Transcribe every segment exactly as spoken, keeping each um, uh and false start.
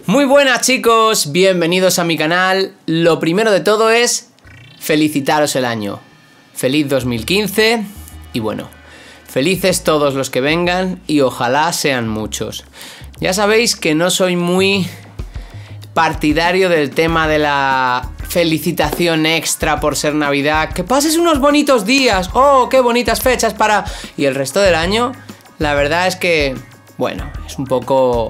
Muy buenas chicos, bienvenidos a mi canal. Lo primero de todo es felicitaros el año. Feliz dos mil quince y bueno, felices todos los que vengan y ojalá sean muchos. Ya sabéis que no soy muy partidario del tema de la felicitación extra por ser Navidad. Que pases unos bonitos días, oh, qué bonitas fechas para... Y el resto del año, la verdad es que, bueno, es un poco...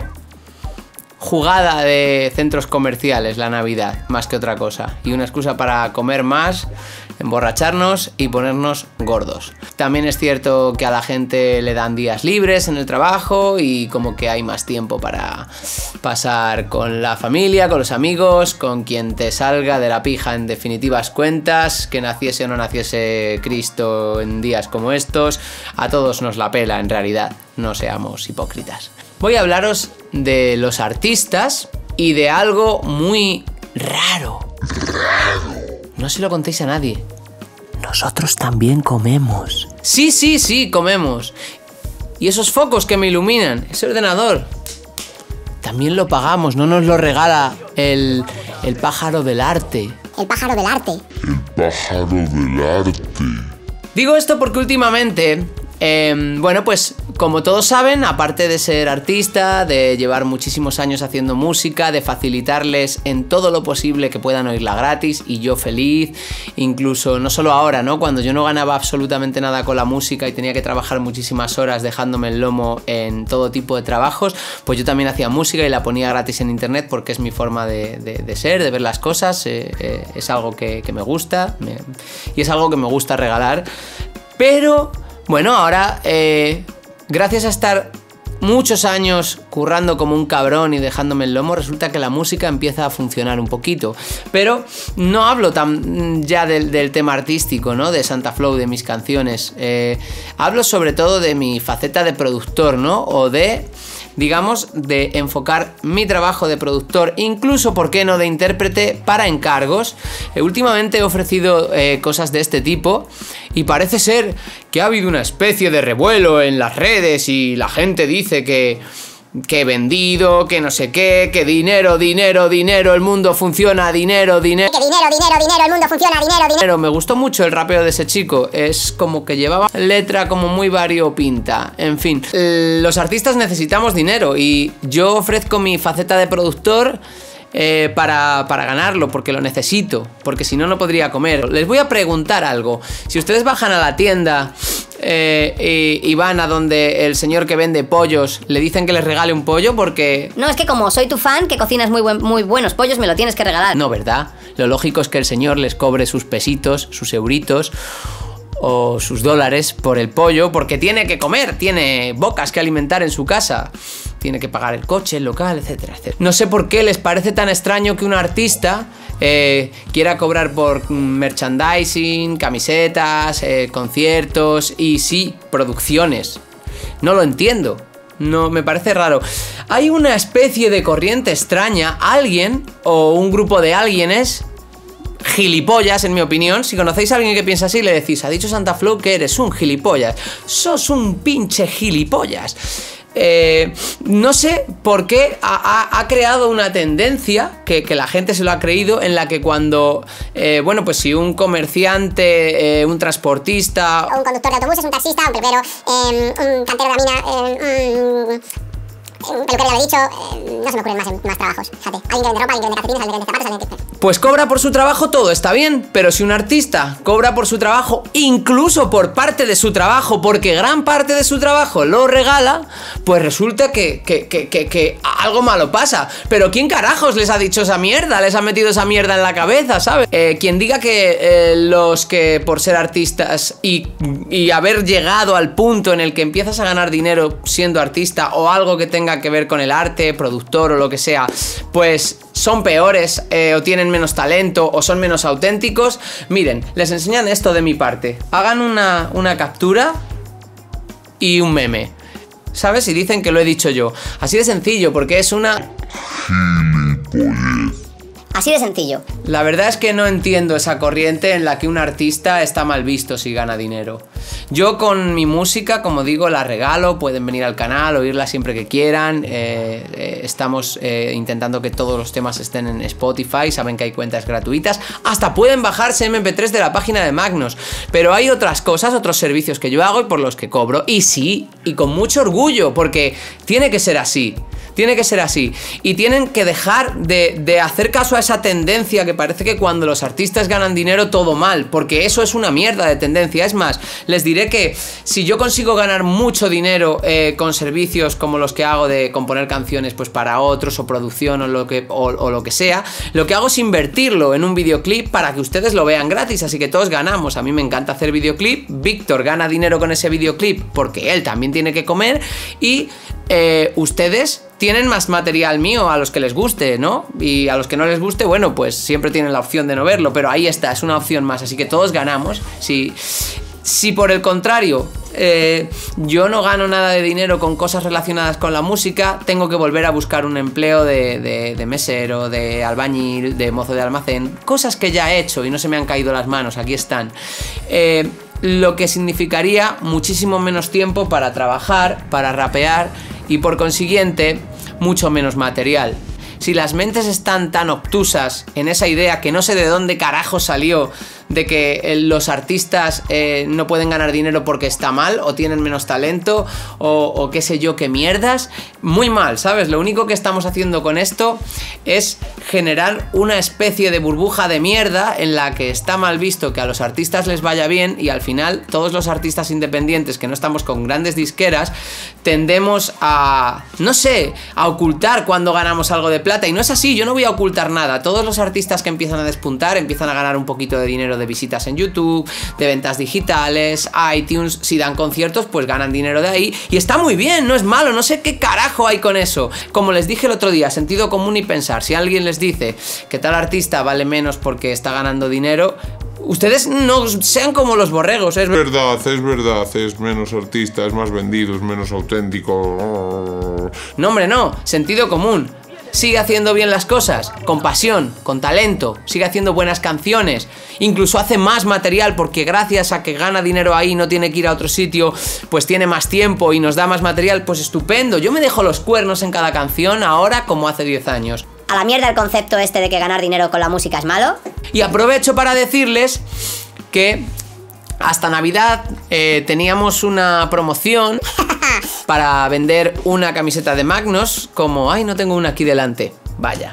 jugada de centros comerciales la Navidad, más que otra cosa. Y una excusa para comer más, emborracharnos y ponernos gordos. También es cierto que a la gente le dan días libres en el trabajo y como que hay más tiempo para pasar con la familia, con los amigos, con quien te salga de la pija en definitivas cuentas, que naciese o no naciese Cristo en días como estos. A todos nos la pela en realidad, no seamos hipócritas. Voy a hablaros de los artistas y de algo muy raro. Raro. No se lo contéis a nadie. Nosotros también comemos. Sí, sí, sí, comemos. Y esos focos que me iluminan, ese ordenador, también lo pagamos, no nos lo regala el, el pájaro del arte. El pájaro del arte. El pájaro del arte. Digo esto porque últimamente... Eh, bueno, pues como todos saben, aparte de ser artista, de llevar muchísimos años haciendo música, de facilitarles en todo lo posible que puedan oírla gratis y yo feliz, incluso no solo ahora, ¿no? Cuando yo no ganaba absolutamente nada con la música y tenía que trabajar muchísimas horas dejándome el lomo en todo tipo de trabajos, pues yo también hacía música y la ponía gratis en internet porque es mi forma de, de, de ser, de ver las cosas, eh, eh, es algo que, que me gusta me, y es algo que me gusta regalar, pero... Bueno, ahora, eh, gracias a estar muchos años currando como un cabrón y dejándome el lomo, resulta que la música empieza a funcionar un poquito. Pero no hablo tan ya del, del tema artístico, ¿no? De Santa Flow, de mis canciones. Eh, hablo sobre todo de mi faceta de productor, ¿no? O de... digamos, de enfocar mi trabajo de productor, incluso, ¿por qué no?, de intérprete para encargos. Eh, últimamente he ofrecido eh, cosas de este tipo y parece ser que ha habido una especie de revuelo en las redes y la gente dice que... que he vendido, que no sé qué, que dinero, dinero, dinero, el mundo funciona, dinero, dinero... Que dinero, dinero, dinero, el mundo funciona, dinero, dinero... Me gustó mucho el rapeo de ese chico, es como que llevaba letra como muy variopinta, en fin. Los artistas necesitamos dinero y yo ofrezco mi faceta de productor... Eh, para, para ganarlo, porque lo necesito, porque si no, no podría comer. Les voy a preguntar algo. Si ustedes bajan a la tienda eh, y, y van a donde el señor que vende pollos, le dicen que les regale un pollo porque... No, es que como soy tu fan, que cocinas muy, buen, muy buenos pollos, me lo tienes que regalar. No, ¿verdad? Lo lógico es que el señor les cobre sus pesitos, sus euritos o sus dólares por el pollo, porque tiene que comer, tiene bocas que alimentar en su casa, tiene que pagar el coche, el local, etcétera, etcétera. No sé por qué les parece tan extraño que un artista eh, quiera cobrar por merchandising, camisetas, eh, conciertos y sí, producciones. No lo entiendo. No, me parece raro. Hay una especie de corriente extraña, alguien o un grupo de alguienes gilipollas, en mi opinión. Si conocéis a alguien que piensa así, le decís, ha dicho Santa Flow que eres un gilipollas. Sos un pinche gilipollas. Eh, no sé por qué ha, ha, ha creado una tendencia que, que la gente se lo ha creído, en la que cuando, eh, bueno, pues si un comerciante, eh, un transportista, un conductor de autobuses, un taxista, un peluquero, eh, un cantero de la mina, eh, un... un peluquero, ya lo he dicho, eh, no se me ocurren más, más trabajos. Fíjate, alguien que vende ropa, alguien que vende calcetines, alguien que vende zapatos, alguien que... pues cobra por su trabajo, todo está bien, pero si un artista cobra por su trabajo, incluso por parte de su trabajo, porque gran parte de su trabajo lo regala, pues resulta que, que, que, que, que algo malo pasa. Pero ¿quién carajos les ha dicho esa mierda? Les ha metido esa mierda en la cabeza, ¿sabes? Eh, quien diga que eh, los que por ser artistas y, y haber llegado al punto en el que empiezas a ganar dinero siendo artista o algo que tenga que ver con el arte, productor o lo que sea, pues son peores eh, o tienen menos talento o son menos auténticos, miren, les enseñan esto de mi parte. Hagan una, una captura y un meme, ¿sabes? Y dicen que lo he dicho yo. Así de sencillo, porque es una... Gilipollez. Así de sencillo. La verdad es que no entiendo esa corriente en la que un artista está mal visto si gana dinero. Yo con mi música, como digo, la regalo, pueden venir al canal, oírla siempre que quieran. Eh, eh, estamos eh, intentando que todos los temas estén en Spotify, saben que hay cuentas gratuitas, hasta pueden bajarse eme pe tres de la página de Magnus. Pero hay otras cosas, otros servicios que yo hago y por los que cobro. Y sí, y con mucho orgullo, porque tiene que ser así. Tiene que ser así. Y tienen que dejar de, de hacer caso a esa tendencia que parece que cuando los artistas ganan dinero todo mal, porque eso es una mierda de tendencia. Es más, les diré que si yo consigo ganar mucho dinero eh, con servicios como los que hago de componer canciones pues para otros o producción o lo que, o, o lo que sea, lo que hago es invertirlo en un videoclip para que ustedes lo vean gratis, así que todos ganamos. A mí me encanta hacer videoclip, Víctor gana dinero con ese videoclip porque él también tiene que comer y eh, ustedes tienen más material mío a los que les guste, ¿no? Y a los que no les guste, bueno, pues siempre tienen la opción de no verlo, pero ahí está, es una opción más, así que todos ganamos. Si, si por el contrario eh, yo no gano nada de dinero con cosas relacionadas con la música, tengo que volver a buscar un empleo de, de, de mesero, de albañil, de mozo de almacén, cosas que ya he hecho y no se me han caído las manos, aquí están. Eh, lo que significaría muchísimo menos tiempo para trabajar, para rapear y por consiguiente mucho menos material. Si las mentes están tan obtusas en esa idea que no sé de dónde carajo salió de que eh, los artistas eh, no pueden ganar dinero porque está mal o tienen menos talento o, o qué sé yo qué mierdas, muy mal, ¿sabes? Lo único que estamos haciendo con esto es generar una especie de burbuja de mierda en la que está mal visto que a los artistas les vaya bien y al final todos los artistas independientes que no estamos con grandes disqueras tendemos a, no sé, a ocultar cuando ganamos algo de plata y no es así, yo no voy a ocultar nada. Todos los artistas que empiezan a despuntar empiezan a ganar un poquito de dinero de visitas en YouTube, de ventas digitales, iTunes, si dan conciertos pues ganan dinero de ahí y está muy bien, no es malo, no sé qué carajo hay con eso. Como les dije el otro día, sentido común y pensar, si alguien les dice que tal artista vale menos porque está ganando dinero, ustedes no sean como los borregos, es verdad, es verdad, es menos artista, es más vendido, es menos auténtico. No, hombre, no, sentido común. Sigue haciendo bien las cosas, con pasión, con talento, sigue haciendo buenas canciones, incluso hace más material porque gracias a que gana dinero ahí, no tiene que ir a otro sitio, pues tiene más tiempo y nos da más material, pues estupendo. Yo me dejo los cuernos en cada canción ahora como hace diez años. A la mierda el concepto este de que ganar dinero con la música es malo. Y aprovecho para decirles que hasta Navidad eh, teníamos una promoción para vender una camiseta de Magnus, como, ay, no tengo una aquí delante, vaya.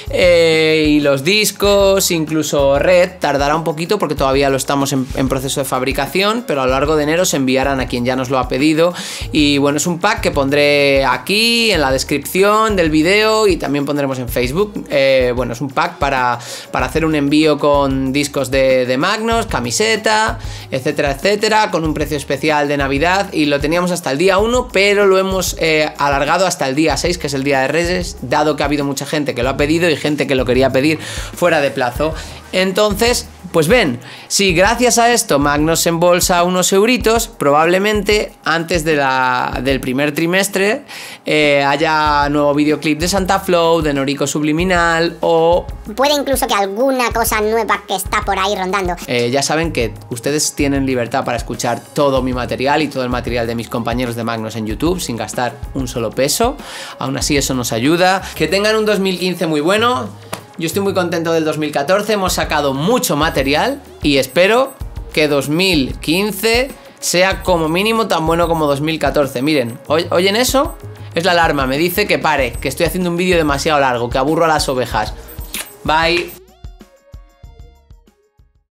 Eh, y los discos, incluso Red, tardará un poquito porque todavía lo estamos en, en proceso de fabricación, pero a lo largo de enero se enviarán a quien ya nos lo ha pedido. Y bueno, es un pack que pondré aquí en la descripción del vídeo y también pondremos en Facebook. Eh, bueno, es un pack para, para hacer un envío con discos de, de Magnus, camiseta, etcétera, etcétera, con un precio especial de Navidad y lo teníamos hasta el día uno, pero lo hemos eh, alargado hasta el día seis, que es el día de Reyes, dado que ha habido mucha gente que lo ha pedido y gente que lo quería pedir fuera de plazo. Entonces, pues ven, si gracias a esto Magnus embolsa unos euritos, probablemente antes de la, del primer trimestre eh, haya nuevo videoclip de Santa Flow, de Norico Subliminal o... puede incluso que alguna cosa nueva que está por ahí rondando. Eh, ya saben que ustedes tienen libertad para escuchar todo mi material y todo el material de mis compañeros de Magnus en YouTube sin gastar un solo peso. Aún así eso nos ayuda. Que tengan un dos mil quince muy bueno. Yo estoy muy contento del dos mil catorce, hemos sacado mucho material y espero que dos mil quince sea como mínimo tan bueno como dos mil catorce. Miren, ¿oyen eso? Es la alarma, me dice que pare, que estoy haciendo un vídeo demasiado largo, que aburro a las ovejas. Bye.